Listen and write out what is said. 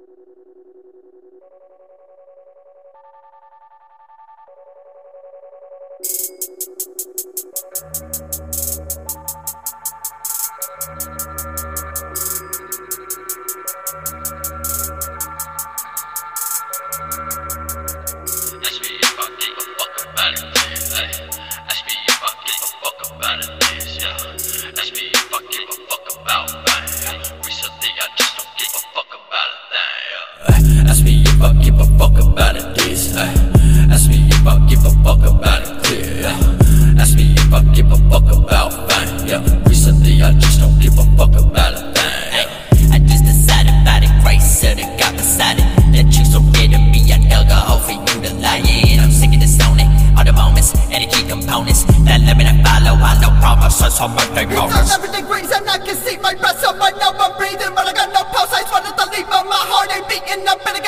Everything green and I can see my breath, so I know I'm breathing, but I got no pulse. I just wanted to leave, but my heart ain't beating. I'm